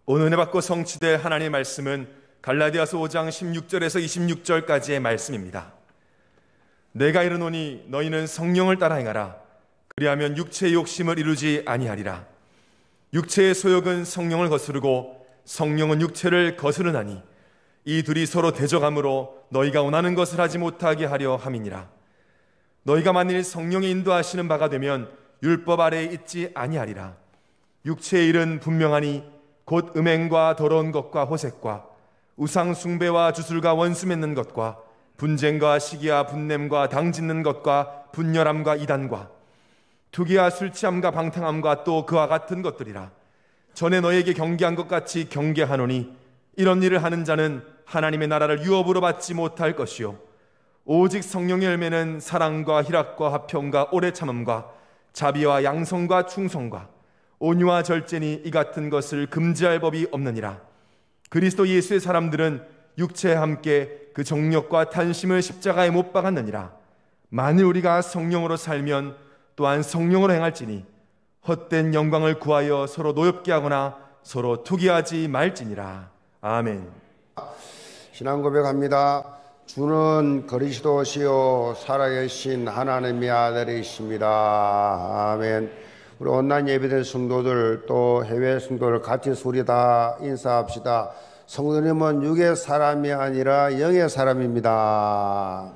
오늘 은혜 받고 성취될 하나님의 말씀은 갈라디아서 5장 16절에서 26절까지의 말씀입니다. 내가 이르노니 너희는 성령을 따라 행하라. 그리하면 육체의 욕심을 이루지 아니하리라. 육체의 소욕은 성령을 거스르고 성령은 육체를 거스르나니 이 둘이 서로 대적함으로 너희가 원하는 것을 하지 못하게 하려 함이니라. 너희가 만일 성령의 인도하시는 바가 되면 율법 아래에 있지 아니하리라. 육체의 일은 분명하니 곧 음행과 더러운 것과 호색과 우상 숭배와 주술과 원수 맺는 것과 분쟁과 시기와 분냄과 당짓는 것과 분열함과 이단과 투기와 술 취함과 방탕함과 또 그와 같은 것들이라. 전에 너희에게 경계한 것 같이 경계하노니 이런 일을 하는 자는 하나님의 나라를 유업으로 받지 못할 것이요 오직 성령의 열매는 사랑과 희락과 화평과 오래 참음과 자비와 양성과 충성과 온유와 절제니 이 같은 것을 금지할 법이 없느니라. 그리스도 예수의 사람들은 육체와 함께 그 정욕과 탐심을 십자가에 못 박았느니라. 만일 우리가 성령으로 살면 또한 성령으로 행할지니 헛된 영광을 구하여 서로 노엽게 하거나 서로 투기하지 말지니라. 아멘. 신앙 고백합니다. 주는 그리스도시요 살아계신 하나님의 아들이십니다. 아멘. 우리 온라인 예배된 성도들 또 해외 성도들 같이 우리 다 인사합시다. 성도님은 육의 사람이 아니라 영의 사람입니다.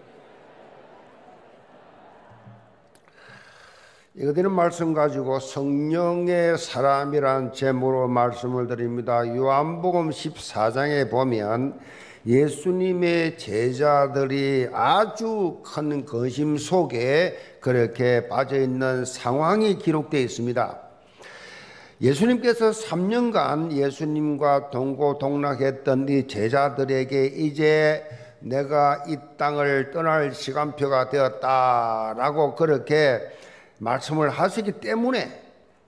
이거 드린 말씀 가지고 성령의 사람이란 제목으로 말씀을 드립니다. 요한복음 14장에 보면 예수님의 제자들이 아주 큰 근심 속에 그렇게 빠져있는 상황이 기록되어 있습니다. 예수님께서 3년간 예수님과 동고동락했던 이 제자들에게 이제 내가 이 땅을 떠날 시간표가 되었다라고 그렇게 말씀을 하시기 때문에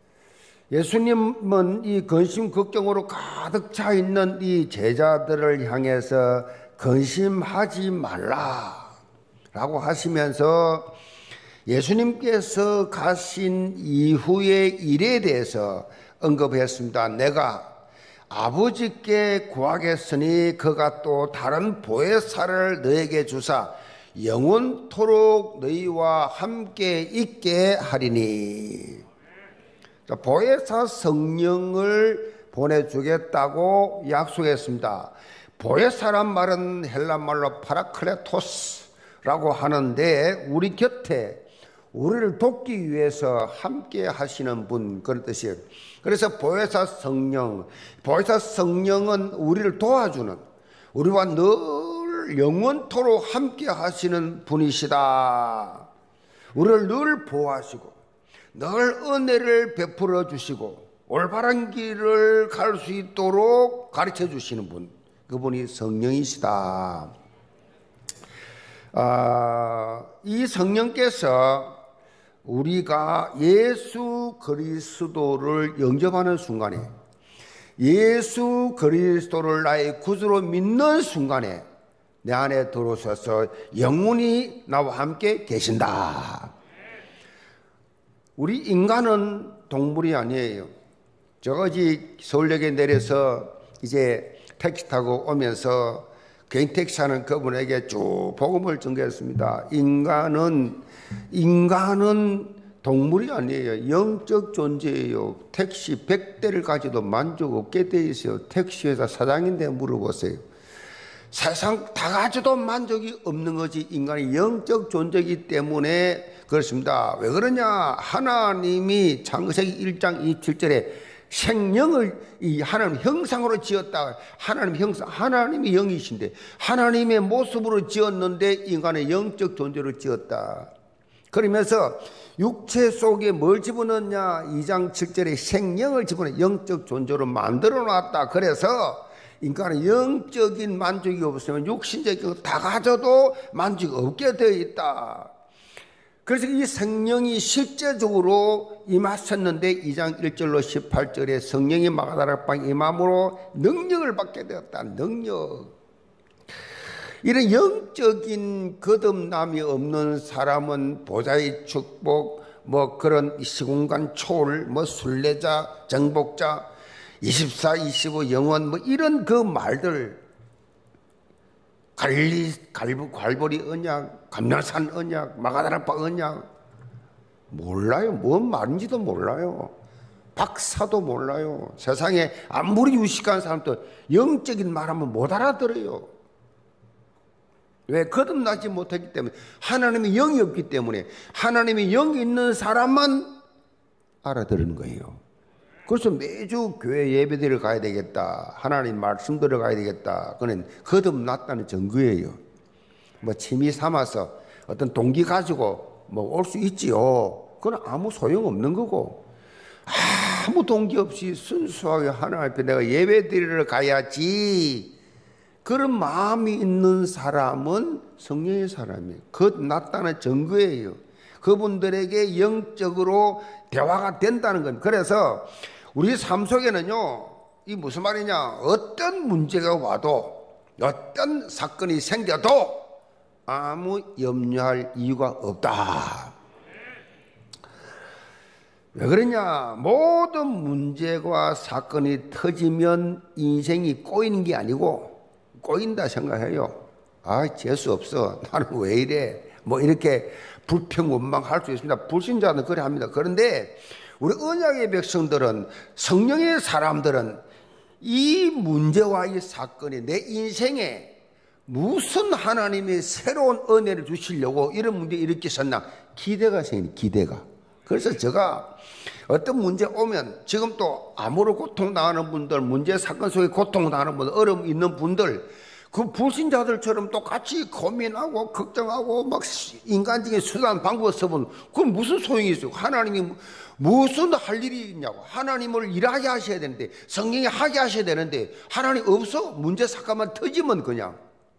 예수님은 이 근심 걱정으로 가득 차 있는 이 제자들을 향해서 근심하지 말라라고 하시면서 예수님께서 가신 이후의 일에 대해서 언급했습니다. 내가 아버지께 구하겠으니 그가 또 다른 보혜사를 너에게 주사 영원토록 너희와 함께 있게 하리니. 보혜사 성령을 보내주겠다고 약속했습니다. 보혜사란 말은 헬라말로 파라클레토스라고 하는데 우리 곁에 우리를 돕기 위해서 함께 하시는 분, 그런 뜻이에요. 그래서 보혜사 성령은 우리를 도와주는, 우리와 늘 영원토록 함께 하시는 분이시다. 우리를 늘 보호하시고 늘 은혜를 베풀어 주시고 올바른 길을 갈 수 있도록 가르쳐 주시는 분, 그분이 성령이시다. 이 성령께서 우리가 예수 그리스도를 영접하는 순간에, 예수 그리스도를 나의 구주로 믿는 순간에 내 안에 들어오셔서 영원히 나와 함께 계신다. 우리 인간은 동물이 아니에요. 제가 어제 서울역에 내려서 이제 택시 타고 오면서 개인 택시 하는 그분에게 쭉 복음을 전개했습니다. 인간은 동물이 아니에요. 영적 존재예요. 택시 100대를 가지도 만족 없게 돼 있어요. 택시회사 사장인데 물어보세요. 세상 다 가져도 만족이 없는 것이 인간이 영적 존재이기 때문에 그렇습니다. 왜 그러냐? 하나님이 창세기 1장 27절에 생명을 이 하나님 형상으로 지었다. 하나님이 영이신데 하나님의 모습으로 지었는데 인간의 영적 존재로 지었다. 그러면서 육체 속에 뭘 집어넣냐? 2장 7절에 생명을 집어넣어 영적 존재로 만들어 놨다. 그래서 인간은 영적인 만족이 없으면 육신적인 거 다 가져도 만족이 없게 되어 있다. 그래서 이 성령이 실제적으로 임하셨는데 2장 1절로 18절에 성령이 마가다락방에 임함으로 능력을 받게 되었다. 능력. 이런 영적인 거듭남이 없는 사람은 보좌의 축복, 그런 시공간 초월, 순례자, 정복자, 24, 25 영원 뭐 이런 그 말들, 갈보리 언약, 감nar산 언약, 마가다라파 언약, 몰라요. 뭔 말인지도 몰라요. 박사도 몰라요. 세상에 아무리 유식한 사람도 영적인 말하면 못 알아들어요. 왜? 거듭나지 못했기 때문에. 하나님의 영이 없기 때문에. 하나님의 영이 있는 사람만 알아들은 거예요. 그래서 매주 교회 예배드리러 가야 되겠다. 하나님 말씀 들어가야 되겠다. 그는 거듭났다는 증거예요. 뭐 취미 삼아서 어떤 동기 가지고 뭐 올 수 있지요. 그건 아무 소용 없는 거고, 아무 동기 없이 순수하게 하나님 앞에 내가 예배드리러 가야지, 그런 마음이 있는 사람은 성령의 사람이에요. 거듭났다는 증거예요. 그분들에게 영적으로 대화가 된다는 겁니다. 그래서 우리 삶 속에는요, 이 무슨 말이냐, 어떤 문제가 와도, 어떤 사건이 생겨도 아무 염려할 이유가 없다. 왜 그러냐? 모든 문제와 사건이 터지면 인생이 꼬이는 게 아니고, 꼬인다 생각해요. 아, 재수 없어. 나는 왜 이래? 뭐 이렇게 불평원망할 수 있습니다. 불신자는 그래 합니다. 그런데 우리 언약의 백성들은, 성령의 사람들은 이 문제와 이 사건이 내 인생에 무슨 하나님의 새로운 은혜를 주시려고 이런 문제 일으키셨나, 기대가 생깁니다. 기대가. 그래서 제가 어떤 문제 오면, 지금 또 암으로 고통당하는 분들, 문제 사건 속에 고통당하는 분들, 어려움 있는 분들, 그 불신자들처럼 똑같이 고민하고 걱정하고 막 인간적인 수단 방법을 써보면 그건 무슨 소용이 있어요? 하나님이 무슨 할 일이 있냐고. 하나님을 일하게 하셔야 되는데, 성령이 하게 하셔야 되는데, 하나님 없어? 문제 사건만 터지면 그냥.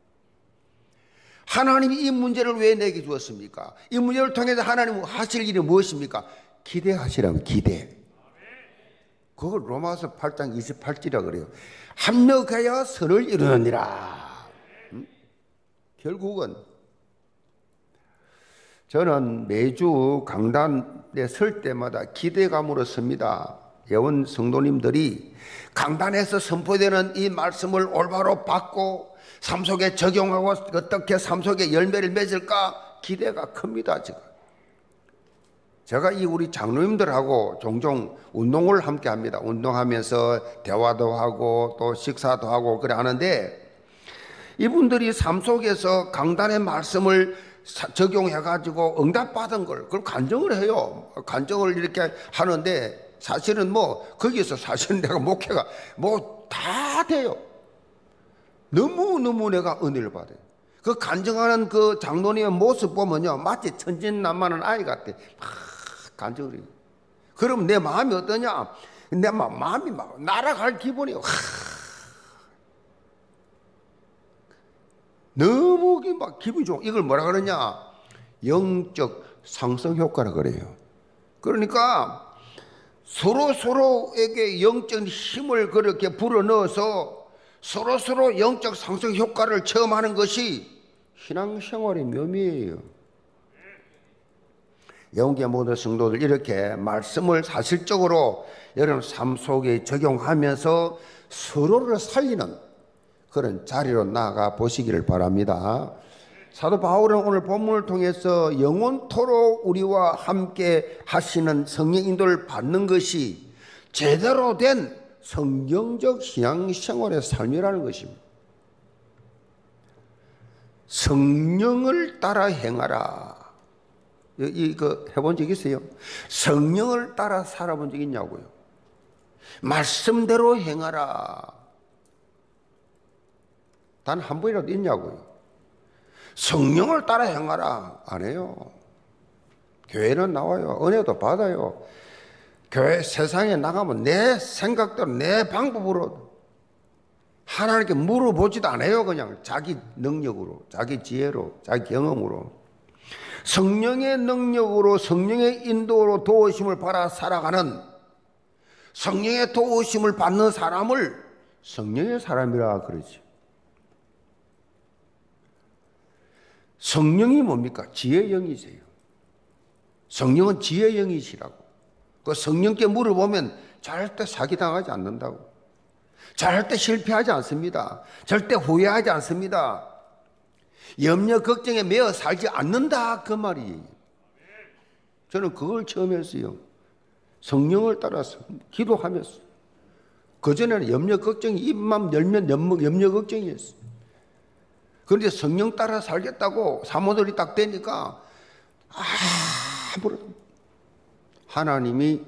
하나님이 이 문제를 왜 내게 주었습니까? 이 문제를 통해서 하나님 하실 일이 무엇입니까? 기대하시라면 기대. 그걸 로마서 8장 28절이라 그래요. 합력하여 선을 이루느니라. 결국은 저는 매주 강단에 설 때마다 기대감으로 섭니다. 예원 성도님들이 강단에서 선포되는 이 말씀을 올바로 받고 삶 속에 적용하고 어떻게 삶 속에 열매를 맺을까 기대가 큽니다. 제가 이 우리 장로님들하고 종종 운동을 함께 합니다. 운동하면서 대화도 하고 또 식사도 하고 그래 하는데, 이분들이 삶 속에서 강단의 말씀을 적용해가지고 응답받은 걸, 그걸 간증을 해요. 간증을 이렇게 하는데, 사실은 뭐 거기서 사실은 내가 목회가 뭐 다 돼요. 너무너무 내가 은혜를 받아요. 그 간증하는 그 장로님의 모습 보면요, 마치 천진난만한 아이 같아. 막 간증을 해요. 그럼 내 마음이 어떠냐? 내 마음이 막 날아갈 기분이에요. 너무 막 기분이 좋아. 이걸 뭐라 그러냐? 영적 상승 효과라 그래요. 그러니까 서로에게 영적 힘을 그렇게 불어넣어서 서로 영적 상승 효과를 체험하는 것이 신앙생활의 묘미예요. 영계 모든 성도들 이렇게 말씀을 사실적으로 여러분 삶 속에 적용하면서 서로를 살리는 그런 자리로 나아가 보시기를 바랍니다. 사도 바울은 오늘 본문을 통해서 영원토록 우리와 함께 하시는 성령 인도를 받는 것이 제대로 된 성경적 신앙생활의 삶이라는 것입니다. 성령을 따라 행하라. 이거 해본 적 있어요? 성령을 따라 살아본 적 있냐고요? 말씀대로 행하라. 단 한 번이라도 있냐고요? 성령을 따라 행하라. 안 해요. 교회는 나와요. 은혜도 받아요. 교회 세상에 나가면 내 생각대로 내 방법으로 하나님께 물어보지도 않아요. 그냥 자기 능력으로, 자기 지혜로, 자기 경험으로. 성령의 능력으로, 성령의 인도로 도우심을 받아 살아가는, 성령의 도우심을 받는 사람을 성령의 사람이라 그러지. 성령이 뭡니까? 지혜의 영이세요. 성령은 지혜의 영이시라고. 그 성령께 물어보면 절대 사기당하지 않는다고. 절대 실패하지 않습니다. 절대 후회하지 않습니다. 염려 걱정에 매어 살지 않는다 그 말이에요. 저는 그걸 처음 했어요. 성령을 따라서 기도하면서. 그전에는 염려 걱정이 입만 열면 염려 걱정이었어요. 그런데 성령 따라 살겠다고 사모들이 딱 되니까 아무런 하나님이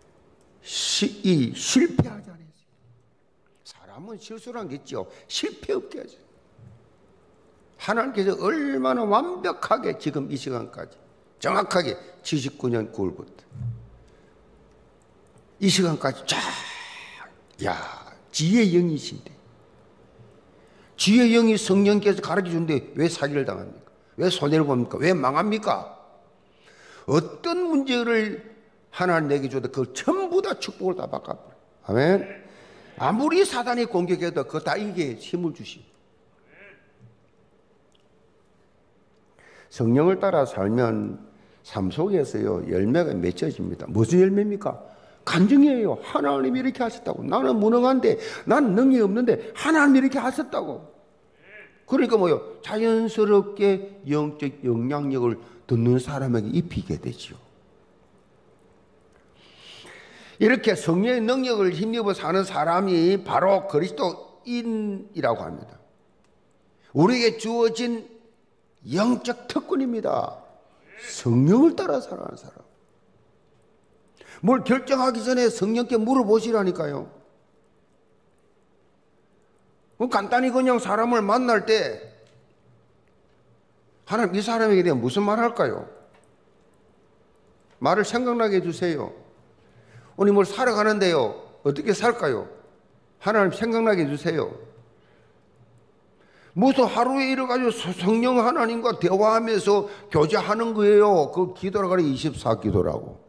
실패하지 않았어요. 사람은 실수란 게 있죠. 실패 없게 하죠. 하나님께서 얼마나 완벽하게 지금 이 시간까지 정확하게 79년 9월부터 이 시간까지 지혜의 영이신데, 지혜의 영이 성령께서 가르쳐 주는데 왜 사기를 당합니까? 왜 손해를 봅니까? 왜 망합니까? 어떤 문제를 하나님 내게 줘도 그 전부 다 축복을 다 바꿔버려요. 아멘. 아무리 사단이 공격해도 그거 다 이기게 힘을 주시고. 성령을 따라 살면 삶 속에서요 열매가 맺혀집니다. 무슨 열매입니까? 간증이에요. 하나님이 이렇게 하셨다고. 나는 무능한데, 나는 능력이 없는데 하나님이 이렇게 하셨다고. 그러니까 뭐요? 자연스럽게 영적 영향력을 듣는 사람에게 입히게 되죠. 이렇게 성령의 능력을 힘입어 사는 사람이 바로 그리스도인이라고 합니다. 우리에게 주어진 영적 특권입니다. 성령을 따라 살아가는 사람. 뭘 결정하기 전에 성령께 물어보시라니까요. 간단히 그냥 사람을 만날 때 하나님 이 사람에게 대해 무슨 말 할까요? 말을 생각나게 해주세요. 오늘 뭘 사러 가는데요. 어떻게 살까요? 하나님 생각나게 해주세요. 무슨 하루에 일어가지고 성령 하나님과 대화하면서 교제하는 거예요. 그 기도라고 하는 24기도라고.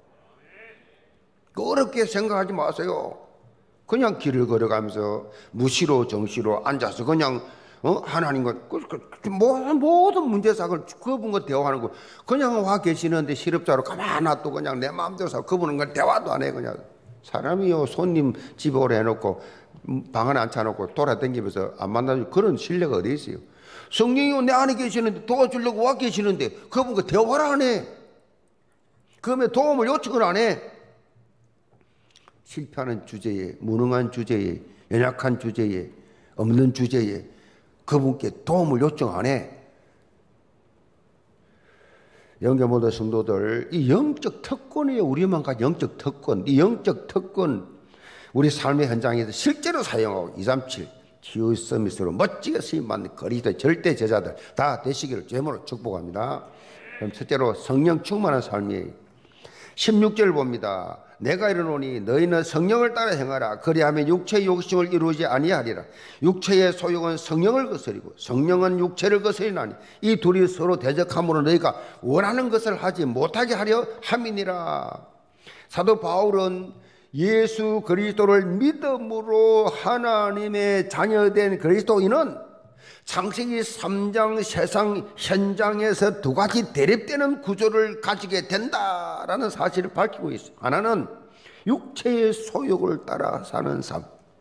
어렵게 생각하지 마세요. 그냥 길을 걸어가면서 무시로 정시로 앉아서 그냥 하나님과 모든 문제사를 그분과 대화하는 거. 그냥 와 계시는데 실업자로 가만히 놔두고 그냥 내 마음대로 살고 그분은 대화도 안 해. 그냥 사람이요 손님 집에 오래 해놓고 방 안에 앉혀놓고 돌아다니면서 안 만나주고 그런 신뢰가 어디 있어요. 성령이 내 안에 계시는데 도와주려고 와 계시는데 그분과 대화를 안 해. 그러면 도움을 요청을 안 해. 실패하는 주제에, 무능한 주제에, 연약한 주제에, 없는 주제에 그분께 도움을 요청 안 해. 영계 모든 성도들, 이 영적 특권이에요. 우리만 가진 영적 특권. 이 영적 특권 우리 삶의 현장에서 실제로 사용하고 237 치유 서밋으로 멋지게 쓰임받는 그리스도의 절대 제자들 다 되시기를 주님으로 축복합니다. 그럼 첫째로 성령 충만한 삶이에요. 16절 봅니다. 내가 이르노니 너희는 성령을 따라 행하라. 그리하면 육체의 욕심을 이루지 아니하리라. 육체의 소욕은 성령을 거스리고 성령은 육체를 거스리나니 이 둘이 서로 대적함으로 너희가 원하는 것을 하지 못하게 하려 함이니라. 사도 바울은 예수 그리스도를 믿음으로 하나님의 자녀된 그리스도인은 창세기 3장 세상 현장에서 두 가지 대립되는 구조를 가지게 된다라는 사실을 밝히고 있어요. 하나는 육체의 소욕을 따라 사는 삶,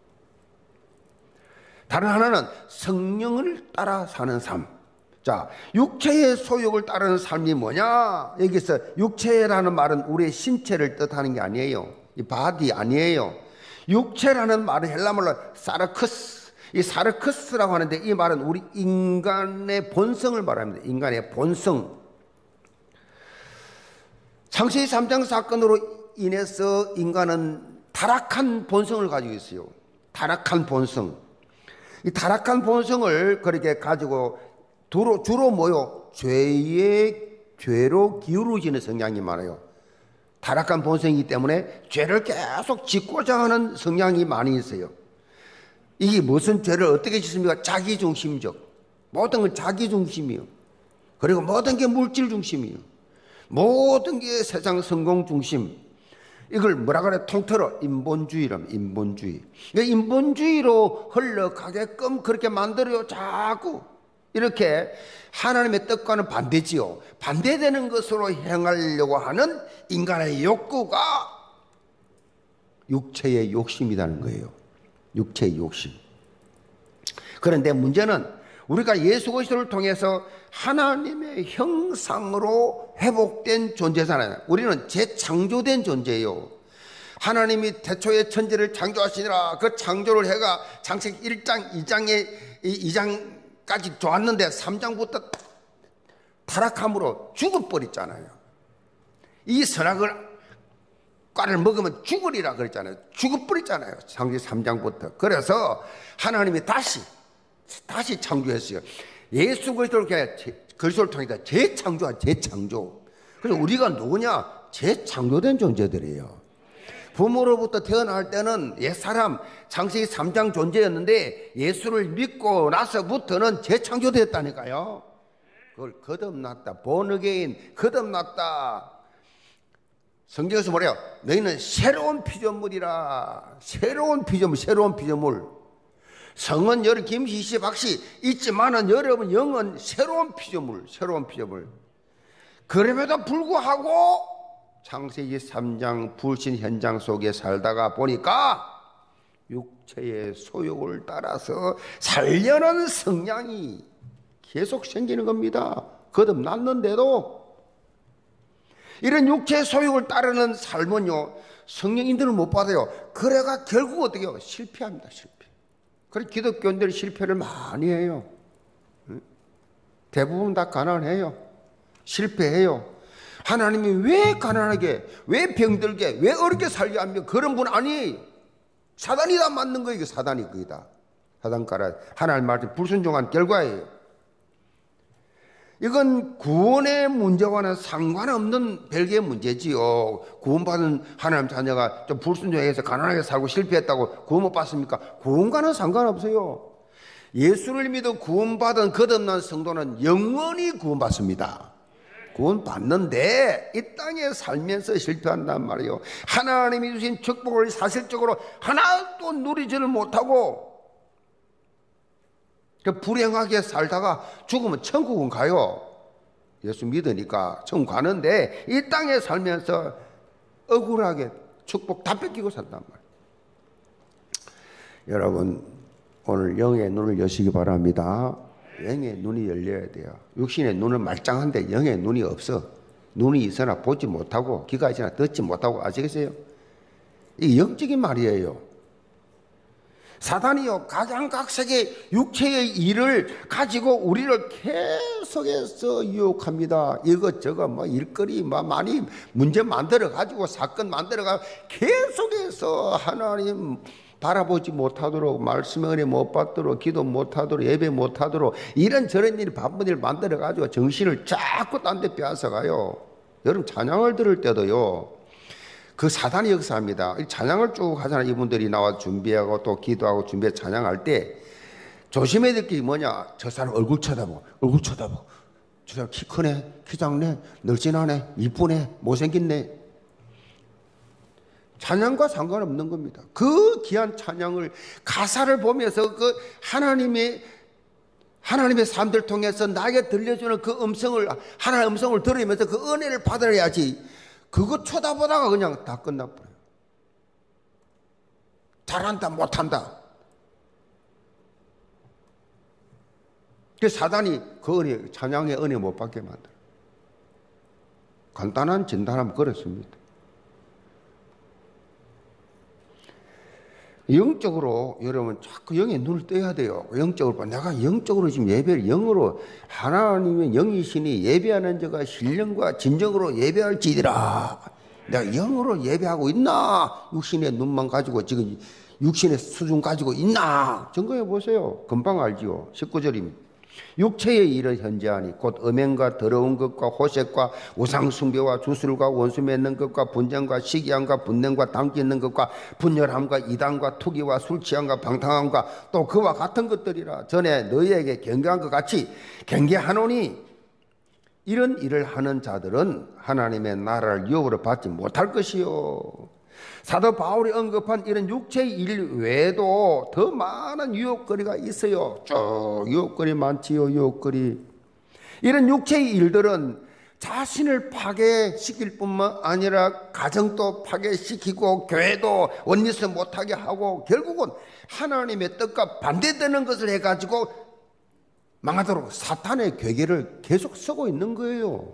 다른 하나는 성령을 따라 사는 삶. 자, 육체의 소욕을 따르는 삶이 뭐냐? 여기서 육체라는 말은 우리의 신체를 뜻하는 게 아니에요. 이 바디 아니에요. 육체라는 말은 헬라말로 사르크스, 이 사르크스라고 하는데 이 말은 우리 인간의 본성을 말합니다. 인간의 본성. 창세기 3장 사건으로 인해서 인간은 타락한 본성을 가지고 있어요. 타락한 본성. 이 타락한 본성을 그렇게 가지고 주로 뭐요? 죄로 기울어지는 성향이 많아요. 타락한 본성이기 때문에 죄를 계속 짓고자 하는 성향이 많이 있어요. 이게 무슨 죄를 어떻게 짓습니까? 자기중심적. 모든 건 자기중심이요. 그리고 모든 게 물질중심이요. 모든 게 세상 성공중심. 이걸 뭐라 그래? 통틀어 인본주의라면 인본주의. 인본주의로 흘러가게끔 그렇게 만들어요. 자꾸 이렇게 하나님의 뜻과는 반대지요. 반대되는 것으로 행하려고 하는 인간의 욕구가 육체의 욕심이라는 거예요. 육체의 욕심. 그런데 문제는 우리가 예수 그리스도를 통해서 하나님의 형상으로 회복된 존재잖아요. 우리는 재창조된 존재예요. 하나님이 태초에 천지를 창조하시니라 그 창조를 해가 창세기 1장 2장까지 좋았는데 3장부터 타락함으로 죽어버렸잖아요. 이 선악을 과를 먹으면 죽으리라 그랬잖아요. 죽어버렸잖아요. 창세기 3장부터. 그래서 하나님이 다시 창조했어요. 예수 그리스도를 통해서 재창조. 그래서 우리가 누구냐? 재창조된 존재들이에요. 부모로부터 태어날 때는 옛사람 창세기 3장 존재였는데 예수를 믿고 나서부터는 재창조됐다니까요. 그걸 거듭났다. born again, 거듭났다. 성경에서 뭐래요? 너희는 새로운 피조물이라. 새로운 피조물. 성은 여러 김씨 박씨 있지만은 여러분 영은 새로운 피조물. 그럼에도 불구하고 창세기 3장 불신 현장 속에 살다가 보니까 육체의 소욕을 따라서 살려는 성향이 계속 생기는 겁니다. 거듭났는데도 이런 육체의 소욕을 따르는 삶은요, 성령인들을 못 받아요. 그래가 결국 어떻게 해요? 실패합니다. 그래서 기독교인들이 실패를 많이 해요. 대부분 다 가난해요. 실패해요. 하나님이 왜 가난하게, 왜 병들게, 왜 어렵게 살게 하면 그런 분 아니에요. 사단이 다 맞는 거예요. 사단이 거기다. 사단가라. 하나님 말씀 불순종한 결과예요. 이건 구원의 문제와는 상관없는 별개의 문제지요. 구원받은 하나님 자녀가 좀 불순종해서 가난하게 살고 실패했다고 구원 못 받습니까? 구원과는 상관없어요. 예수를 믿어 구원받은 거듭난 성도는 영원히 구원받습니다. 구원받는데 이 땅에 살면서 실패한단 말이에요. 하나님이 주신 축복을 사실적으로 하나도 누리지를 못하고 불행하게 살다가 죽으면 천국은 가요. 예수 믿으니까 천국 가는데 이 땅에 살면서 억울하게 축복 다 뺏기고 산단 말이에요. 여러분 오늘 영의 눈을 여시기 바랍니다. 영의 눈이 열려야 돼요. 육신의 눈은 말짱한데 영의 눈이 없어. 눈이 있으나 보지 못하고 귀가 있으나 듣지 못하고. 아시겠어요? 이게 영적인 말이에요. 사단이요 각양각색의 육체의 일을 가지고 우리를 계속해서 유혹합니다. 이것저것 뭐 일거리 뭐 많이 문제 만들어 가지고 사건 만들어 가지고 계속해서 하나님 바라보지 못하도록, 말씀의 은혜 못 받도록, 기도 못하도록, 예배 못하도록 이런저런 일 바쁜 일 만들어 가지고 정신을 자꾸 딴 데 빼앗아가요. 여러분 찬양을 들을 때도요 그 사단이 역사합니다. 찬양을 쭉 하잖아요. 이분들이 나와 준비하고 또 기도하고 준비해 찬양할 때 조심해야 될 게 뭐냐? 저 사람 얼굴 쳐다보고 저 사람 키 크네, 키 작네, 늘씬하네, 이쁘네, 못생겼네. 찬양과 상관없는 겁니다. 그 귀한 찬양을 가사를 보면서 그 하나님의 사람들 통해서 나에게 들려주는 그 음성을, 하나님의 음성을 들으면서 그 은혜를 받아야지. 그거 쳐다보다가 그냥 다 끝나버려요. 잘한다 못한다. 그 사단이 그 은혜, 찬양의 은혜 못 받게 만들어요. 간단한 진단하면 그렇습니다. 영적으로 여러분 자꾸 영의 눈을 떠야 돼요. 영적으로 내가 영적으로 지금 예배를 영으로 하나님의 영이시니 예배하는 자가 신령과 진정으로 예배할지니라. 내가 영으로 예배하고 있나? 육신의 눈만 가지고 지금 육신의 수준 가지고 있나? 점검해 보세요. 금방 알지요. 19절입니다. 육체의 일은 현재하니 곧 음행과 더러운 것과 호색과 우상숭배와 주술과 원수 맺는 것과 분쟁과 시기함과 분냉과 담기 있는 것과 분열함과 이단과 투기와 술취함과 방탕함과 또 그와 같은 것들이라. 전에 너희에게 경계한 것 같이 경계하노니 이런 일을 하는 자들은 하나님의 나라를 유업으로 받지 못할 것이요. 사도 바울이 언급한 이런 육체의 일 외에도 더 많은 유혹거리가 있어요. 쭉 유혹거리 많지요. 유혹거리. 이런 육체의 일들은 자신을 파괴시킬 뿐만 아니라 가정도 파괴시키고 교회도 원리스 못하게 하고 결국은 하나님의 뜻과 반대되는 것을 해가지고 망하도록 사탄의 괴계를 계속 쓰고 있는 거예요.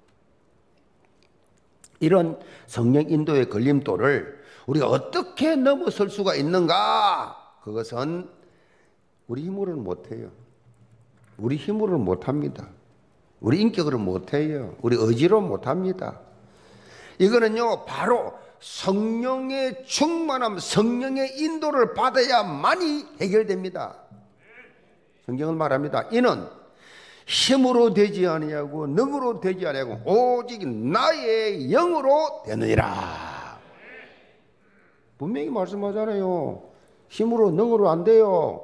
이런 성령 인도의 걸림돌을 우리가 어떻게 넘어설 수가 있는가? 그것은 우리 힘으로는 못해요. 우리 힘으로는 못합니다. 우리 인격으로 못해요. 우리 의지로 못합니다. 이거는요, 바로 성령의 충만함, 성령의 인도를 받아야만이 해결됩니다. 성경은 말합니다. 이는 힘으로 되지 아니하고 능으로 되지 아니하고 오직 나의 영으로 되느니라. 분명히 말씀하잖아요. 힘으로 능으로 안 돼요.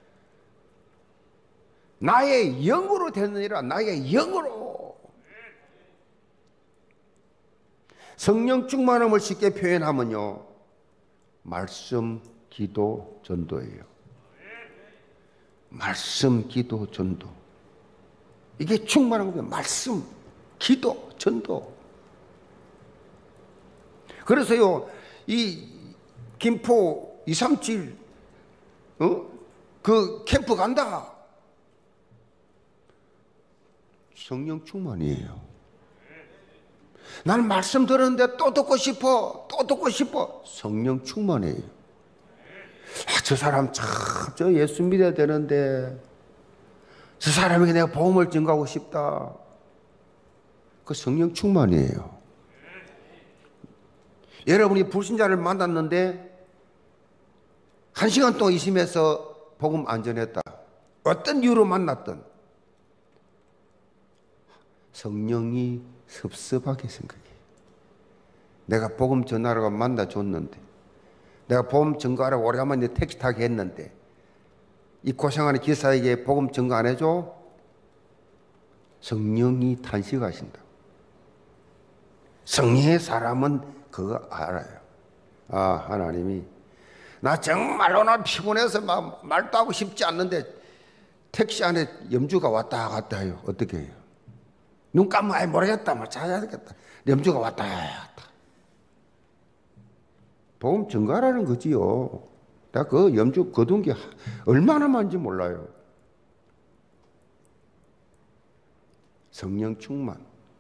나의 영으로 되느니라. 나의 영으로. 성령 충만함을 쉽게 표현하면요, 말씀, 기도, 전도예요. 말씀, 기도, 전도. 이게 충만한 거예요. 말씀, 기도, 전도. 그래서요, 이 김포 237 그 캠프 간다. 성령 충만이에요. 나는 말씀 들었는데 또 듣고 싶어. 또 듣고 싶어. 성령 충만이에요. 저 사람 참, 저 예수 믿어야 되는데 저 사람에게 내가 복음을 전가하고 싶다. 그 성령 충만이에요. 여러분이 불신자를 만났는데 1시간 동안 있으면서 복음 안 전했다. 어떤 이유로 만났든 성령이 섭섭하게 생각해. 내가 복음 전하라고 만나줬는데, 내가 복음 전가하라고 오래간만에 택시 타게 했는데 이 고생하는 기사에게 복음 전가 안 해줘? 성령이 탄식하신다. 성령의 사람은 그거 알아요. 아, 하나님이 나 정말로 나 피곤해서 막 말도 하고 싶지 않는데 택시 안에 염주가 왔다 갔다 해요. 어떻게 해요? 눈 감으면 아예 모르겠다. 막 자야 되겠다. 염주가 왔다 갔다. 복음 전가라는 거지요. 내가 그 염주 거둔 게 얼마나 많은지 몰라요. 성령 충만,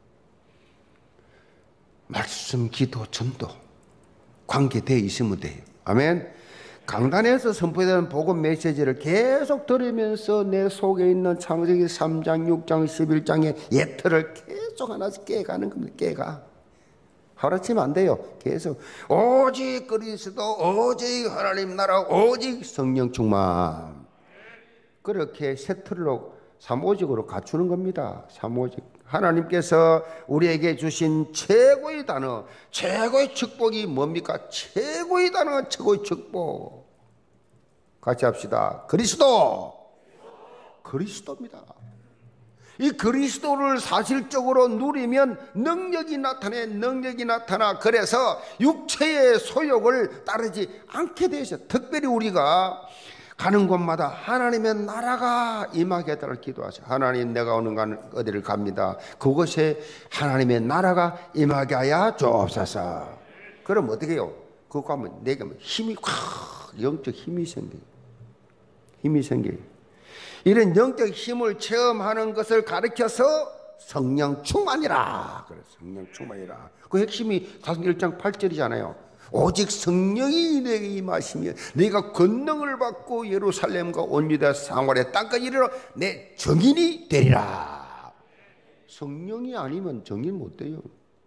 말씀, 기도, 전도 관계되어 있으면 돼요. 아멘. 강단에서 선포되는 복음 메시지를 계속 들으면서 내 속에 있는 창세기 3장, 6장, 11장의 예틀을 계속 하나씩 깨가는 겁니다. 깨가. 하루치면 안 돼요. 계속 오직 그리스도, 오직 하나님 나라, 오직 성령 충만. 그렇게 세틀로 삼오직으로 갖추는 겁니다. 삼오직. 하나님께서 우리에게 주신 최고의 단어, 최고의 축복이 뭡니까? 최고의 단어, 최고의 축복. 같이 합시다. 그리스도. 그리스도입니다. 이 그리스도를 사실적으로 누리면 능력이 나타내, 능력이 나타나. 그래서 육체의 소욕을 따르지 않게 되어 있어요. 특별히 우리가 가는 곳마다 하나님의 나라가 임하게 해달라고 기도하세요. 하나님, 내가 오는 어디를 갑니다. 그곳에 하나님의 나라가 임하게 하여 주옵소서. 그럼 어떻게 해요? 그거 가면 내게 힘이 확, 영적 힘이 생겨요. 힘이 생겨요. 이런 영적 힘을 체험하는 것을 가르쳐서 성령 충만이라. 그래, 성령 충만이라. 그 핵심이 사도행전 1장 8절이잖아요. 오직 성령이 내게 임하시면 네가 권능을 받고 예루살렘과 온 유다 사마리아 땅까지 이르러 내 증인이 되리라. 성령이 아니면 증인 못 돼요.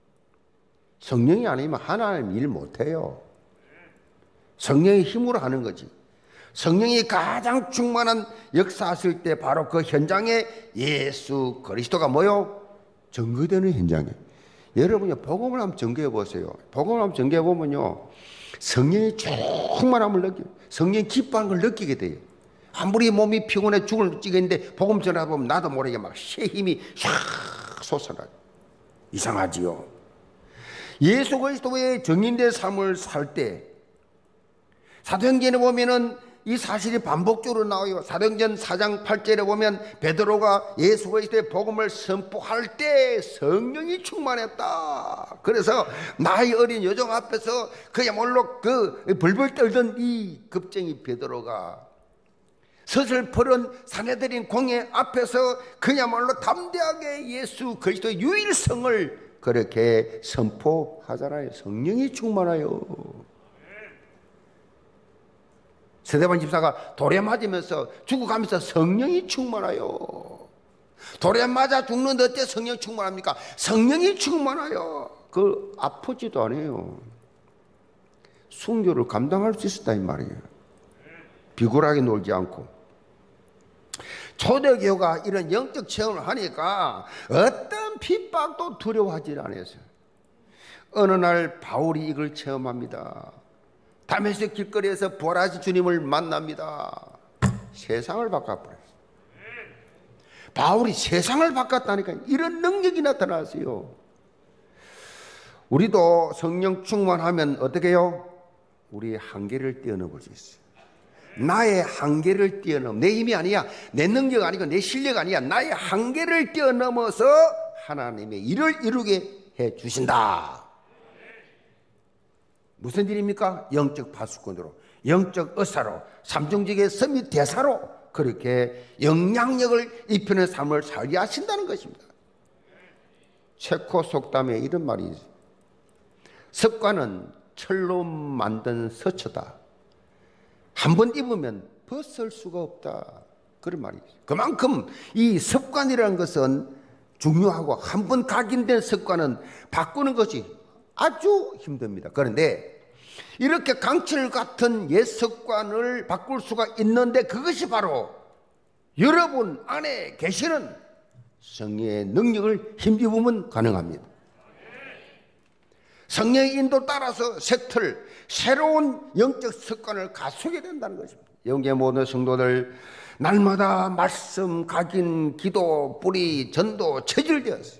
성령이 아니면 하나님 일 못 해요. 성령의 힘으로 하는 거지. 성령이 가장 충만한 역사하실 때 바로 그 현장에 예수 그리스도가 뭐요? 증거되는 현장에. 여러분이 복음을 한번 전개해 보세요. 복음을 한번 전개해 보면요, 성령의 충만함을 느껴요. 성령이 기뻐하는 걸 느끼게 돼요. 아무리 몸이 피곤해 죽을 찌겠는데 복음 전하다 보면 나도 모르게 막 새 힘이 샥 솟아나요. 이상하지요. 예수 그리스도의 증인된 삶을 살 때 사도행전에 보면은 이 사실이 반복적으로 나와요. 사도행전 4장 8절에 보면 베드로가 예수 그리스도의 복음을 선포할 때 성령이 충만했다. 그래서 나이 어린 여종 앞에서 그야말로 그 벌벌 떨던 이 겁쟁이 베드로가 서슬퍼런 사내들인 공회 앞에서 그야말로 담대하게 예수 그리스도의 유일성을 그렇게 선포하잖아요. 성령이 충만하여. 서대반 집사가 돌에 맞으면서 죽어가면서 성령이 충만하여. 돌에 맞아 죽는데 어때 성령 충만합니까? 성령이 충만하여. 그 아프지도 않아요. 순교를 감당할 수 있었다 이 말이에요. 비굴하게 놀지 않고. 초대교가 이런 영적 체험을 하니까 어떤 핍박도 두려워하지 않았어요. 어느 날 바울이 이걸 체험합니다. 다메섹 길거리에서 부활하신 주님을 만납니다. 세상을 바꿔버렸어요. 바울이 세상을 바꿨다니까 이런 능력이 나타났어요. 우리도 성령 충만하면 어떻게 해요? 우리의 한계를 뛰어넘을 수 있어요. 나의 한계를 뛰어넘어. 내 힘이 아니야, 내 능력 아니고 내 실력 아니야. 나의 한계를 뛰어넘어서 하나님의 일을 이루게 해 주신다. 무슨 일입니까? 영적 파수꾼으로, 영적 의사로, 삼중직의 서밋 대사로 그렇게 영향력을 입히는 삶을 살게 하신다는 것입니다. 체코 속담에 이런 말이 있어요. 습관은 철로 만든 서처다. 한 번 입으면 벗을 수가 없다. 그런 말이 있어요. 그만큼 이 습관이라는 것은 중요하고 한 번 각인된 습관은 바꾸는 것이 아주 힘듭니다. 그런데 이렇게 강철 같은 옛 습관을 바꿀 수가 있는데 그것이 바로 여러분 안에 계시는 성령의 능력을 힘입으면 가능합니다. 성령의 인도 따라서 새틀 새로운 영적 습관을 갖추게 된다는 것입니다. 영계 모든 성도들 날마다 말씀, 각인, 기도, 뿌리, 전도 체질되었어요.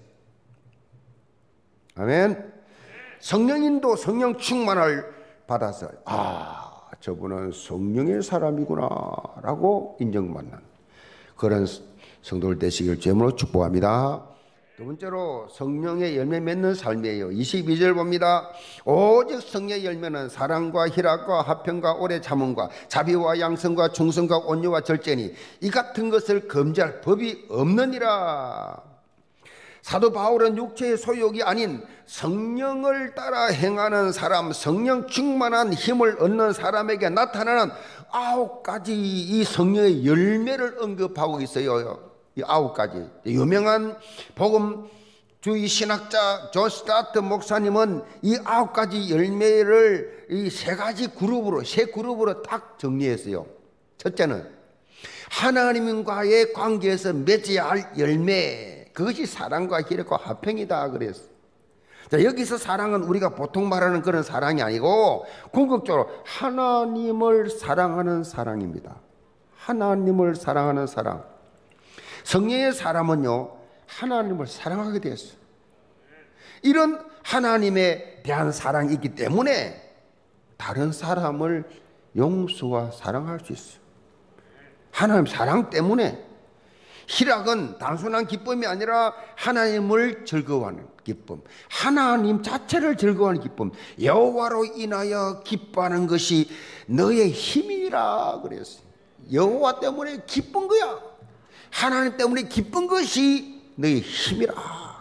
아멘. 성령 인도, 성령 충만을 받아서 저분은 성령의 사람이구나 라고 인정받는 그런 성도들 되시길 주님으로 축복합니다. 두 번째로 성령의 열매 맺는 삶이에요. 22절 봅니다. 오직 성령의 열매는 사랑과 희락과 화평과 오래 참음과 자비와 양성과 충성과 온유와 절제니 이 같은 것을 금지할 법이 없느니라. 사도 바울은 육체의 소욕이 아닌 성령을 따라 행하는 사람, 성령 충만한 힘을 얻는 사람에게 나타나는 9가지 이 성령의 열매를 언급하고 있어요. 이 9가지. 유명한 복음주의 신학자 존 스타트 목사님은 이 9가지 열매를 이 3가지 그룹으로, 세 그룹으로 딱 정리했어요. 첫째는 하나님과의 관계에서 맺어야 할 열매, 그것이 사랑과 희락과 화평이다 그랬어요. 자, 여기서 사랑은 우리가 보통 말하는 그런 사랑이 아니고 궁극적으로 하나님을 사랑하는 사랑입니다. 하나님을 사랑하는 사랑. 성령의 사람은요, 하나님을 사랑하게 되었어요. 이런 하나님에 대한 사랑이 있기 때문에 다른 사람을 용서와 사랑할 수 있어요. 하나님 사랑 때문에. 희락은 단순한 기쁨이 아니라 하나님을 즐거워하는 기쁨, 하나님 자체를 즐거워하는 기쁨. 여호와로 인하여 기뻐하는 것이 너의 힘이라 그랬어요. 여호와 때문에 기쁜 거야. 하나님 때문에 기쁜 것이 너의 힘이라.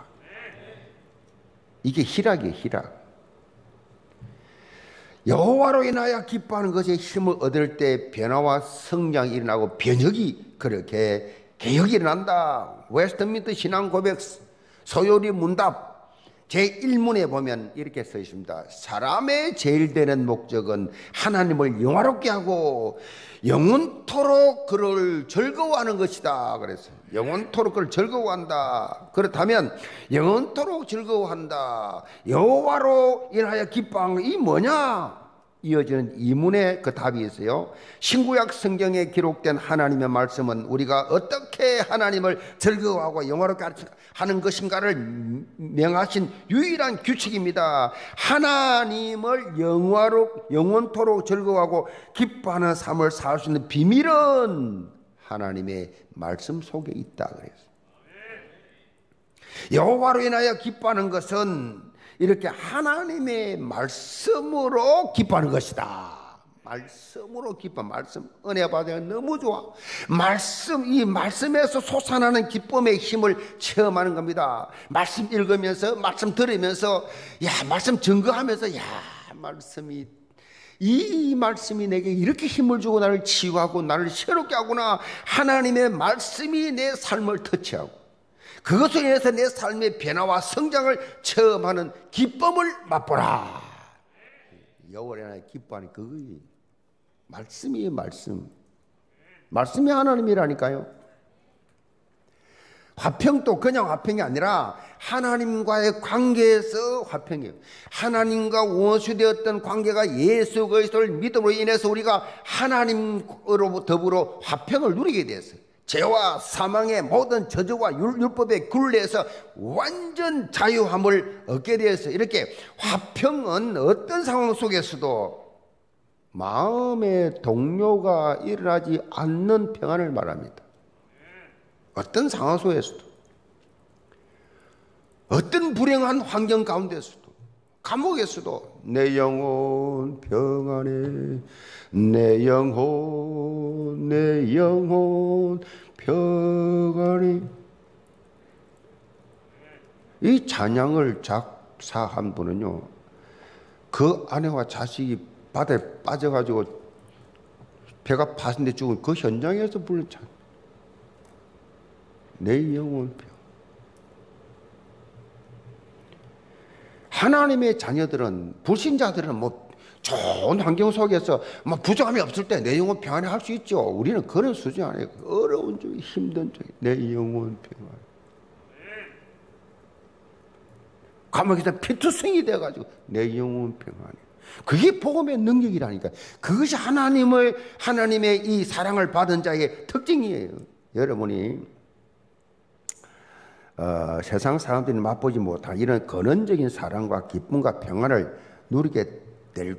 이게 희락이에요. 희락. 여호와로 인하여 기뻐하는 것에 힘을 얻을 때 변화와 성장이 일어나고 변혁이 그렇게 개혁이 일어난다. 웨스트민스터 신앙 고백 소요리 문답 제1문에 보면 이렇게 써 있습니다. 사람의 제일 되는 목적은 하나님을 영화롭게 하고 영원토록 그를 즐거워하는 것이다 그랬어요. 영원토록 그를 즐거워한다. 그렇다면 영원토록 즐거워한다, 여호와로 인하여 기뻐하는 이 뭐냐? 이어지는 이문에 그 답이 있어요. 신구약 성경에 기록된 하나님의 말씀은 우리가 어떻게 하나님을 즐거워하고 영화롭게 하는 것인가를 명하신 유일한 규칙입니다. 하나님을 영원토록 즐거워하고 기뻐하는 삶을 살 수 있는 비밀은 하나님의 말씀 속에 있다 그랬어요. 여호와로 인하여 기뻐하는 것은 이렇게 하나님의 말씀으로 기뻐하는 것이다. 말씀으로 기뻐. 말씀 은혜 받아야 너무 좋아. 이 말씀에서 솟아나는 기쁨의 힘을 체험하는 겁니다. 말씀 읽으면서, 말씀 들으면서, 말씀 증거하면서, 이 말씀이 내게 이렇게 힘을 주고 나를 치유하고 나를 새롭게 하구나. 하나님의 말씀이 내 삶을 터치하고 그것으로 인해서 내 삶의 변화와 성장을 체험하는 기쁨을 맛보라. 여호와에 기뻐하는 그거예요. 말씀이에요. 말씀이 하나님이라니까요. 화평도 그냥 화평이 아니라 하나님과의 관계에서 화평이에요. 하나님과 원수되었던 관계가 예수 그리스도를 믿음으로 인해서 우리가 하나님으로 더불어 화평을 누리게 됐어요. 죄와 사망의 모든 저주와 율법의 굴레에서 완전 자유함을 얻게 되어서 이렇게 화평은 어떤 상황 속에서도 마음의 동요가 일어나지 않는 평안을 말합니다. 어떤 상황 속에서도, 어떤 불행한 환경 가운데서도, 감옥에서도 내 영혼 평안해, 내 영혼 평안해. 이 찬양을 작사한 분은요, 그 아내와 자식이 바다에 빠져가지고 배가 파손돼 죽은 그 현장에서 부른 찬양. 내 영혼 평. 하나님의 자녀들은, 불신자들은 좋은 환경 속에서 부족함이 없을 때 내 영혼 평안해 할 수 있죠. 우리는 그런 수준 아니에요. 어려운 중, 힘든 중, 내 영혼 평안. 감옥에서 피투성이 돼가지고 내 영혼 평안해. 그게 복음의 능력이라니까. 그것이 하나님의 이 사랑을 받은 자의 특징이에요. 여러분이 세상 사람들이 맛보지 못한 이런 근원적인 사랑과 기쁨과 평안을 누리게 될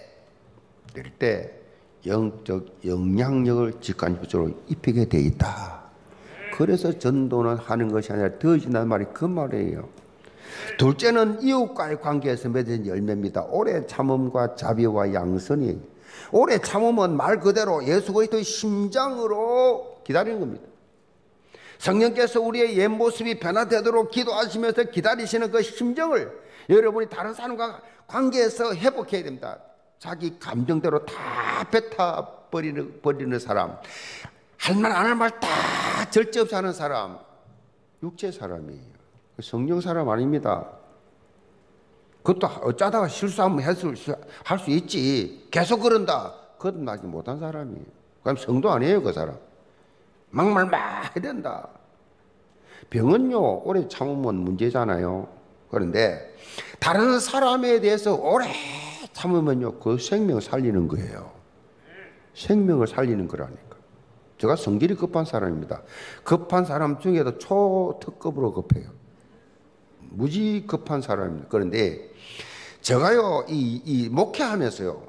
때 영적 영향력을 직간접적으로 입히게 돼 있다. 그래서 전도는 하는 것이 아니라 더해진다는 말이 그 말이에요. 둘째는 이웃과의 관계에서 맺은 열매입니다. 오래 참음과 자비와 양선이. 오래 참음은 말 그대로 예수 그리스도의 심장으로 기다리는 겁니다. 성령께서 우리의 옛 모습이 변화되도록 기도하시면서 기다리시는 그 심정을 여러분이 다른 사람과 관계에서 회복해야 됩니다. 자기 감정대로 다 뱉어버리는 사람, 할 말 안 할 말 다 절제 없이 하는 사람, 육체 사람이에요. 성령 사람 아닙니다. 그것도 어쩌다가 실수하면 할 수 있지. 계속 그런다. 거듭나지 못한 사람이에요. 그럼 성도 아니에요, 그 사람. 막말 막 해야 된다. 병은요, 오래 참으면 문제잖아요. 그런데 다른 사람에 대해서 오래 참으면요, 그 생명을 살리는 거예요. 생명을 살리는 거라니까. 제가 성질이 급한 사람입니다. 급한 사람 중에도 초특급으로 급해요. 무지 급한 사람입니다. 그런데 제가요, 이 목회하면서요,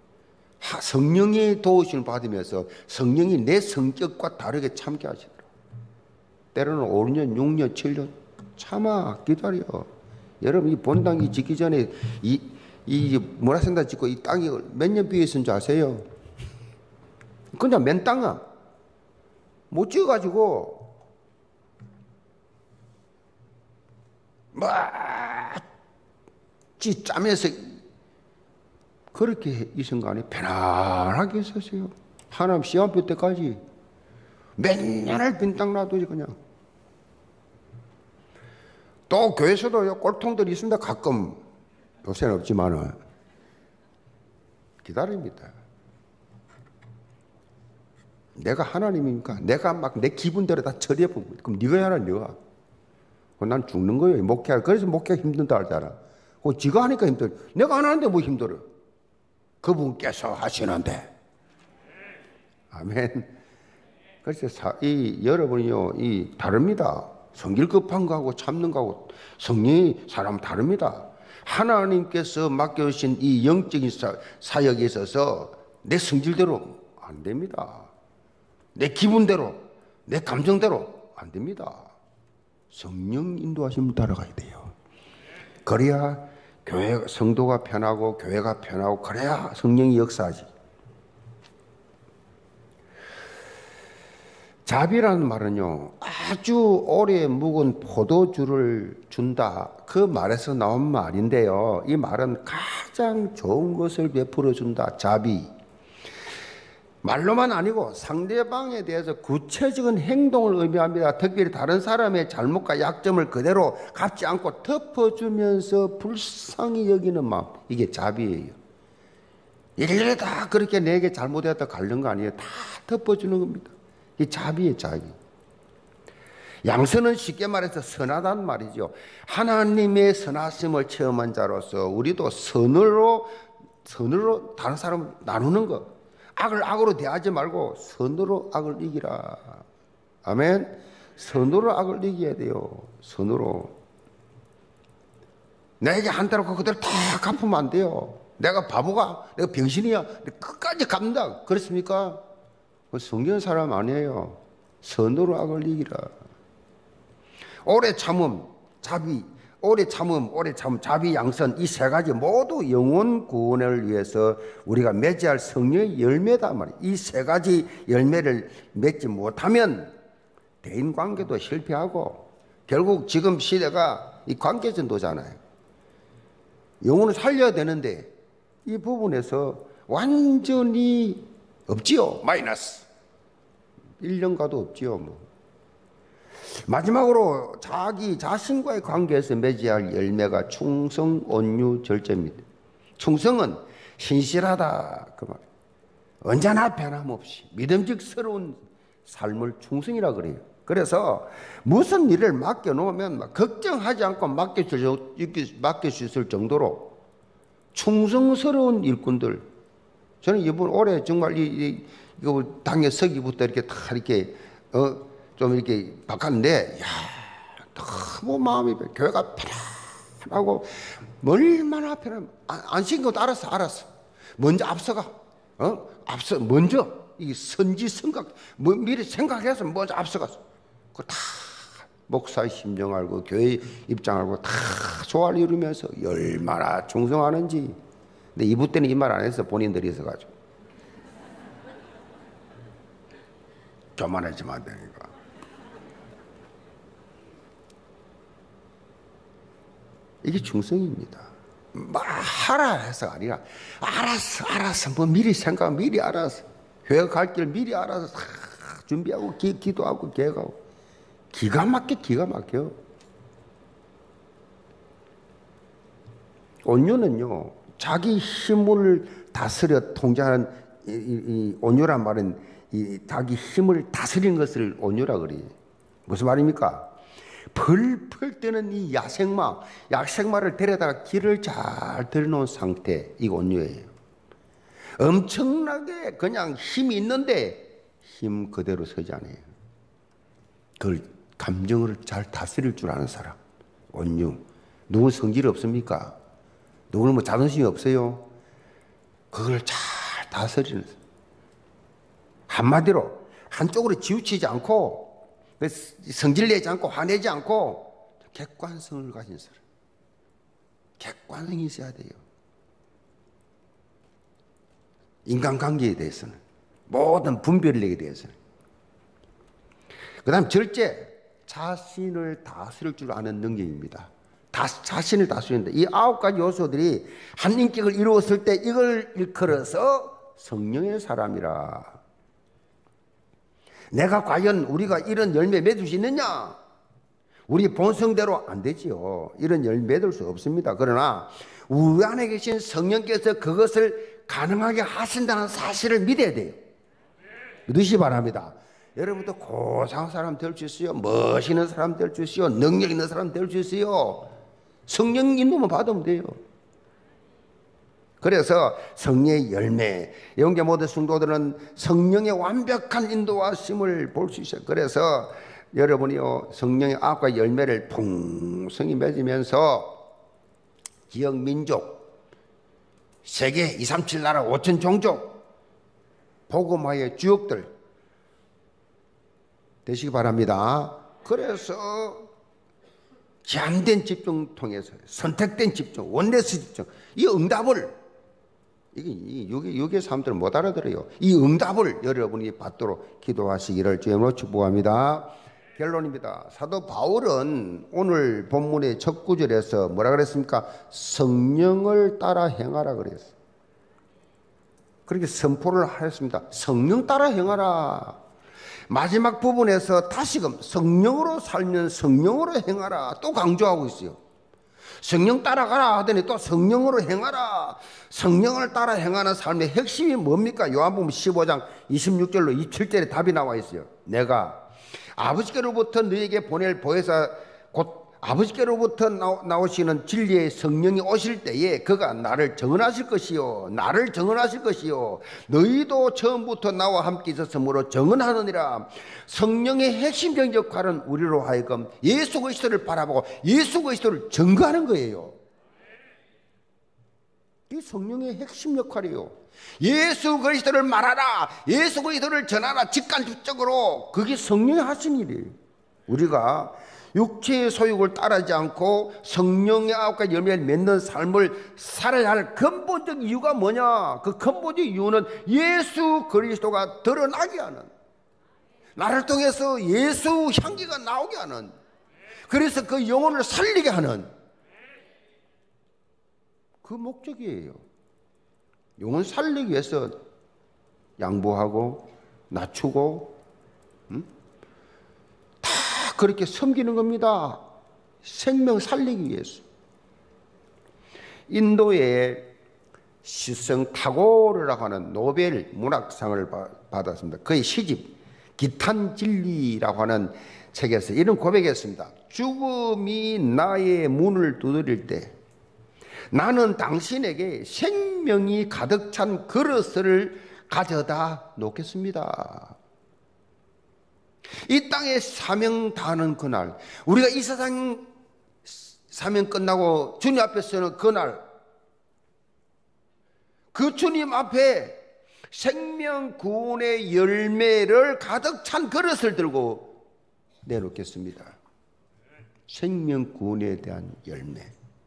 성령의 도우심을 받으면서 성령이 내 성격과 다르게 참게 하시더라고요. 때로는 5년, 6년, 7년 참아 기다려. 여러분, 이 본당이 짓기 전에 이 모라센다 짓고 이 땅이 몇 년 비어 있은 줄 아세요? 그냥 맨 땅아. 못 지어가지고 짜면서 그렇게 이 순간에 편안하게 있었어요. 하나님 시험 볼 때까지 몇 년을 빈 땅 놔두지 그냥. 또 교회에서도 꼴통들이 있습니다. 가끔. 요새는 없지만은 기다립니다. 내가 하나님이니까 내가 막 내 기분대로 다 처리해보고 그럼 네가 해라 네가. 난 죽는 거예요. 목회할. 그래서 목회가 힘든다 알잖아. 지가 하니까 힘들어. 내가 안 하는데 뭐 힘들어. 그분께서 하시는데. 아멘. 그래서 여러분이요, 다릅니다. 성질 급한 거하고 참는 거하고 성령이 사람 다릅니다. 하나님께서 맡겨주신 이 영적인 사역에 있어서 내 성질대로 안 됩니다. 내 기분대로, 내 감정대로 안 됩니다. 성령 인도하시면 따라가야 돼요. 그래야 교회, 성도가 편하고 교회가 편하고 그래야 성령이 역사하지. 자비라는 말은요, 아주 오래 묵은 포도주를 준다, 그 말에서 나온 말인데요, 이 말은 가장 좋은 것을 베풀어 준다. 자비. 말로만 아니고 상대방에 대해서 구체적인 행동을 의미합니다. 특별히 다른 사람의 잘못과 약점을 그대로 갚지 않고 덮어주면서 불쌍히 여기는 마음, 이게 자비예요. 일일이 다 그렇게 내게 잘못했다 갈른 거 아니에요. 다 덮어주는 겁니다. 이 자비의 자비. 양선은 쉽게 말해서 선하다는 말이죠. 하나님의 선하심을 체험한 자로서 우리도 선으로 다른 사람을 나누는 것. 악을 악으로 대하지 말고 선으로 악을 이기라. 아멘. 선으로 악을 이겨야 돼요. 선으로. 내게 한다고 그대로 다 갚으면 안 돼요. 내가 바보가, 내가 병신이야, 끝까지 갚는다. 그렇습니까? 성경 사람 아니에요. 선으로 악을 이기라. 오래 참음, 자비, 오래 참음, 자비, 양선, 이 세 가지 모두 영혼 구원을 위해서 우리가 맺어야 할 성령의 열매다 말이에요. 이 세 가지 열매를 맺지 못하면 대인 관계도 실패하고 결국 지금 시대가 이 관계 전도잖아요. 영혼을 살려야 되는데 이 부분에서 완전히 없지요. 마이너스. 1년 가도 없지요. 뭐. 마지막으로 자기 자신과의 관계에서 맺어야 할 열매가 충성, 온유, 절제입니다. 충성은 신실하다 그 말. 언제나 변함없이 믿음직스러운 삶을 충성이라 그래요. 그래서 무슨 일을 맡겨놓으면 막 걱정하지 않고 맡길 수 있을 정도로 충성스러운 일꾼들. 저는 이번 올해 정말 이거 당의 서기부터 이렇게 다 이렇게 좀 이렇게 바꿨는데, 야, 너무 마음이 교회가 편하고 얼마나 편하면 안 시킨 것도 알았어. 먼저 앞서가, 앞서 먼저 이 선지 생각, 미리 생각해서 먼저 앞서갔어. 그 다 목사의 심정 알고 교회 입장 알고 다 조화를 이루면서 얼마나 충성하는지. 근데 이부 때는 이 말 안 해서 본인들이 있어가지고 교만하지만 안 되니까. 이게 충성입니다. 막 하라 해서가 아니라 알았어 뭐 미리 생각 미리 알아서 교회 갈 길 미리 알아서 다 준비하고 기도하고 계획하고 기가 막혀. 온유는요, 자기 힘을 다스려 통제하는 이 온유란 말은 이 자기 힘을 다스리는 것을 온유라 그래요. 무슨 말입니까? 펄펄 뜨는 이 야생마를 데려다가 길을 잘 들여놓은 상태, 이거 온유예요. 엄청나게 그냥 힘이 있는데 힘 그대로 서지 않아요. 그걸 감정을 잘 다스릴 줄 아는 사람, 온유. 누군 성질이 없습니까? 누구는 뭐 자존심이 없어요? 그걸 잘 다스리는 사람. 한마디로 한쪽으로 치우치지 않고 성질내지 않고 화내지 않고 객관성을 가진 사람. 객관성이 있어야 돼요. 인간관계에 대해서는, 모든 분별력에 대해서는. 그 다음 절제, 자신을 다스릴 줄 아는 능력입니다. 자신을 다스린다. 이 9가지 요소들이 한 인격을 이루었을 때 이걸 일컬어서 성령의 사람이라. 내가 과연 우리가 이런 열매 맺을 수 있느냐? 우리 본성대로 안 되지요. 이런 열매 맺을 수 없습니다. 그러나 우리 안에 계신 성령께서 그것을 가능하게 하신다는 사실을 믿어야 돼요. 믿으시 바랍니다. 여러분도 고상한 사람 될 수 있어요. 멋있는 사람 될 수 있어요. 능력 있는 사람 될 수 있어요. 성령 인도만 받으면 돼요. 그래서 성령의 열매, 영계 모든 성도들은 성령의 완벽한 인도하심을 볼 수 있어요. 그래서 여러분이요, 성령의 악과 열매를 풍성히 맺으면서 지역 민족, 세계 237 나라 5천 종족 복음화의 주역들 되시기 바랍니다. 그래서 제한된 집중 통해서 선택된 집중, 원내스 집중, 이 응답을 이게 여기 사람들은 못 알아들어요. 이 응답을 여러분이 받도록 기도하시기를 주님으로 축복합니다. 결론입니다. 사도 바울은 오늘 본문의 첫 구절에서 뭐라 그랬습니까? 성령을 따라 행하라 그랬어요. 그렇게 선포를 하였습니다. 성령 따라 행하라. 마지막 부분에서 다시금 성령으로 살면 성령으로 행하라 또 강조하고 있어요. 성령 따라가라 하더니 또 성령으로 행하라. 성령을 따라 행하는 삶의 핵심이 뭡니까? 요한복음 15장 26절로 27절에 답이 나와 있어요. 내가 아버지께로부터 너에게 보낼 보혜사 곧 아버지께로부터 나오시는 진리의 성령이 오실 때에 그가 나를 정언하실 것이요 나를 정언하실 것이요 너희도 처음부터 나와 함께 있었으므로 정언하느니라. 성령의 핵심적 역할은 우리로 하여금 예수 그리스도를 바라보고 예수 그리스도를 증거하는 거예요. 이 성령의 핵심 역할이에요. 예수 그리스도를 말하라, 예수 그리스도를 전하라. 직간접적으로 그게 성령이 하신 일이에요. 우리가 육체의 소욕을 따르지 않고 성령의 악과 열매를 맺는 삶을 살아야 할 근본적 이유가 뭐냐? 그 근본적 이유는 예수 그리스도가 드러나게 하는, 나를 통해서 예수 향기가 나오게 하는, 그래서 그 영혼을 살리게 하는 그 목적이에요. 영혼 살리기 위해서 양보하고 낮추고 그렇게 섬기는 겁니다. 생명 살리기 위해서. 인도의 시성 타고르라고 하는 노벨 문학상을 받았습니다. 그의 시집 기탄진리라고 하는 책에서 이런 고백했습니다. 죽음이 나의 문을 두드릴 때 나는 당신에게 생명이 가득 찬 그릇을 가져다 놓겠습니다. 이 땅에 사명 다하는 그날, 우리가 이 세상 사명 끝나고 주님 앞에 서는 그날, 그 주님 앞에 생명 구원의 열매를 가득 찬 그릇을 들고 내놓겠습니다. 생명 구원에 대한 열매.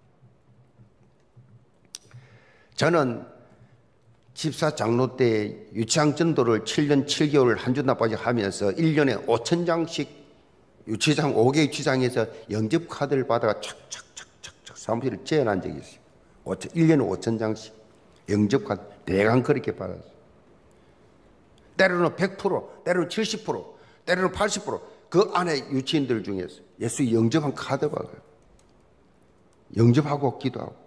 저는 집사 장로 때 유치장 전도를 7년 7개월 한 주 나빠지 하면서 1년에 5,000장씩 유치장 5개 유치장에서 영접 카드를 받아가 착착착착착 사무실을 재현한 적이 있어요. 1년에 5,000장씩 영접 카드 대강 그렇게 받았어요. 때로는 100%, 때로는 70%, 때로는 80%. 그 안에 유치인들 중에서 예수 영접한 카드 받아요. 영접하고 기도하고.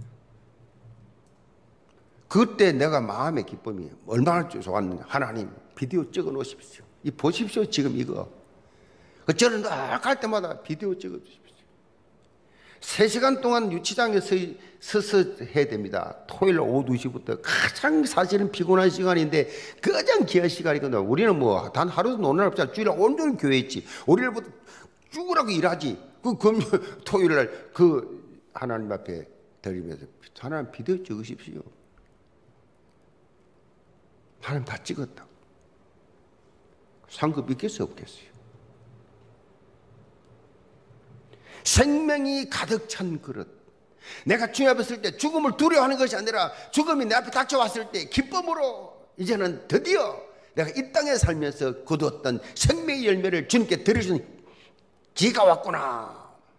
그때 내가 마음의 기쁨이 얼마나 좋았느냐. 하나님 비디오 찍어 놓으십시오. 이 보십시오. 지금 이거. 저는 늘 갈 때마다 비디오 찍어 주십시오. 3시간 동안 유치장에서 서서 해야 됩니다. 토요일 오후 2시부터 가장 사실은 피곤한 시간인데 가장 귀한 시간이거든요. 우리는 뭐 단 하루도 노는 날 없잖아. 주일에 온종일 교회에 있지. 월요일부터 죽으라고 일하지. 그 금요일 토요일 날 그 하나님 앞에 드리면서 하나님 비디오 찍으십시오. 하나님 다 찍었다. 상급 있겠어 없겠어요? 생명이 가득 찬 그릇. 내가 주님 앞에 설 때 죽음을 두려워하는 것이 아니라 죽음이 내 앞에 닥쳐왔을 때 기쁨으로 이제는 드디어 내가 이 땅에 살면서 거두었던 생명의 열매를 주님께 드릴 수 있는 기회가 왔구나.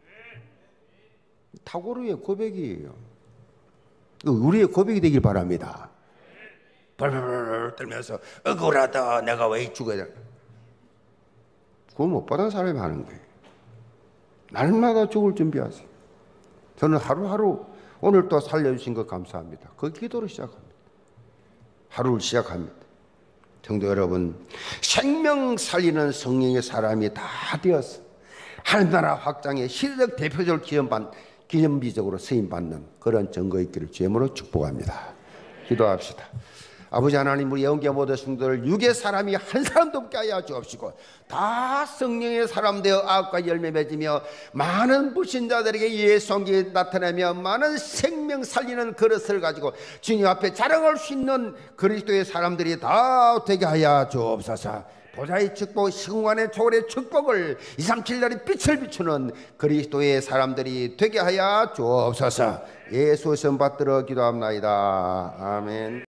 타고르의 고백이에요. 우리의 고백이 되길 바랍니다. 벌벌 떨면서 억울하다 내가 왜 죽어야 돼. 그걸 못 받은 사람이 하는 거예요. 날마다 죽을 준비하세요. 저는 하루하루 오늘 또 살려주신 것 감사합니다. 그 기도로 시작합니다. 하루를 시작합니다. 성도 여러분, 생명 살리는 성령의 사람이 다 되어서 하늘나라 확장의 시대적 대표적으로 기념비적으로 쓰임받는 그런 증거 있기를 주님으로 축복합니다. 기도합시다. 아버지 하나님, 우리 영계 모든 성도들 육의 사람이 한 사람도 없게 하여 주옵시고 다 성령의 사람 되어 악과 열매 맺으며 많은 불신자들에게 예수 성경이 나타내며 많은 생명 살리는 그릇을 가지고 주님 앞에 자랑할 수 있는 그리스도의 사람들이 다 되게 하여 주옵소서. 보좌의 축복, 시공간의 초월의 축복을 237날의 빛을 비추는 그리스도의 사람들이 되게 하여 주옵소서. 예수 선 받들어 기도합나이다. 아멘.